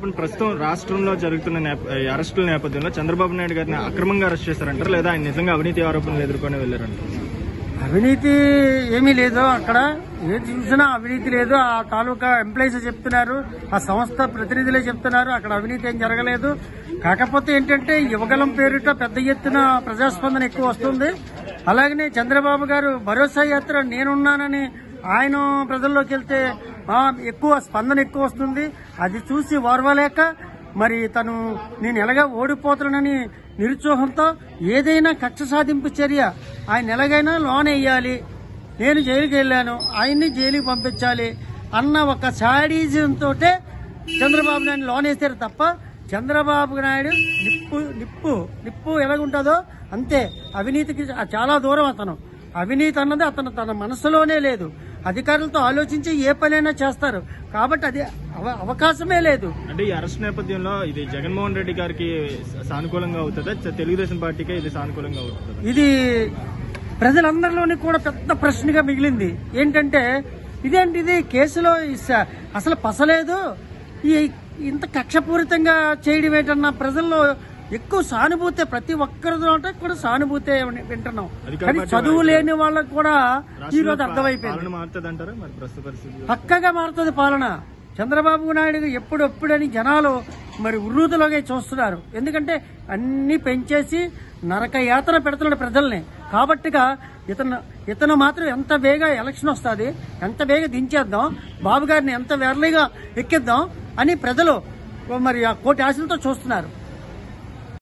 చెప్పండి, ప్రస్తుతం రాష్ట్రంలో జరుగుతున్న అరెస్టుల నేపథ్యంలో చంద్రబాబు నాయుడు గారిని అక్రమంగా అరెస్ట్ చేశారంటారు, లేదా ఆయన నిజంగా అవినీతి ఆరోపణలు ఎదుర్కొని వెళ్లారంటారు? అవినీతి ఏమీ లేదు, అక్కడ ఏది చూసినా అవినీతి లేదు. ఆ తాలూకా ఎంప్లాయీస్ చెప్తున్నారు, ఆ సంస్థ ప్రతినిధులే చెప్తున్నారు, అక్కడ అవినీతి ఏం జరగలేదు. కాకపోతే ఏంటంటే యువగలం పేరిట పెద్ద ఎత్తున ప్రజాస్పందన ఎక్కువ వస్తుంది. అలాగనే చంద్రబాబు గారు భరోసా యాత్ర నేనున్నానని ఆయన ప్రజల్లోకి వెళ్తే ఎక్కువ స్పందన ఎక్కువ వస్తుంది. అది చూసి ఓర్వలేక మరి తను నేను ఎలాగా ఓడిపోతానని నిరుత్సాహంతో ఏదైనా కక్ష సాధింపు చర్య ఆయన ఎలాగైనా లోన్ వేయాలి, నేను జైలుకి వెళ్ళాను ఆయన్ని జైలుకి పంపించాలి అన్న ఒక శాడిజంతో చంద్రబాబు నాయుడు లోన్ వేస్తారు తప్ప చంద్రబాబు నాయుడు నిప్పు ఎలాగుంటుందో అంతే. అవినీతికి చాలా దూరం అతను. అవినీతి అన్నది అతను తన మనసులోనే లేదు. అధికారులతో ఆలోచించి ఏ పనైనా చేస్తారు కాబట్టి అది అవకాశమే లేదు. అంటే ఈ అరెస్ట్ నేపథ్యంలో ఇది జగన్మోహన్ రెడ్డి గారికి సానుకూలంగా అవుతుందా, తెలుగుదేశం పార్టీకే ఇది సానుకూలంగా అవుతుందా? ఇది ప్రజలందరిలోని కూడా పెద్ద ప్రశ్నగా మిగిలింది. ఏంటంటే ఇదేంటిది కేసులో అసలు పసలేదు, ఇంత కక్షపూరితంగా చేయడం ఏంటన్నా ప్రజల్లో ఎక్కువ సానుభూతి, ప్రతి ఒక్కరితో కూడా సానుభూతి వింటున్నాం. కానీ చదువు లేని వాళ్ళకు కూడా ఈ రోజు అర్థమైపోయింది. పక్కగా మారుతుంది పాలన. చంద్రబాబు నాయుడు ఎప్పుడెప్పుడని జనాలు మరి ఉర్రూతలోగా చూస్తున్నారు. ఎందుకంటే అన్ని పెంచేసి నరక యాతన పెడుతున్నాడు ప్రజల్ని. కాబట్టిగా ఇతను మాత్రం ఎంత వేగా ఎలక్షన్ వస్తుంది, ఎంత వేగా దించేద్దాం, బాబు గారిని ఎంత వెర్లీగా ఎక్కిద్దాం అని ప్రజలు మరి ఆ కోటి ఆశలతో చూస్తున్నారు.